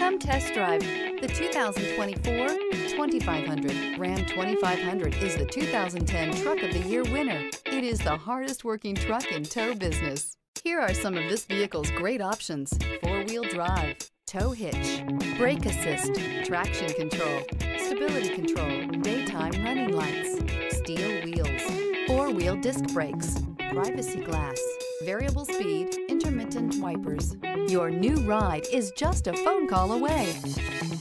Come test drive the 2024 2500. Ram 2500 is the 2010 Truck of the Year winner. It is the hardest working truck in tow business. Here are some of this vehicle's great options: four-wheel drive, tow hitch, brake assist, traction control, stability control, daytime running lights, steel wheels, four-wheel disc brakes, privacy glass, variable speed, intermittent wipers. Your new ride is just a phone call away.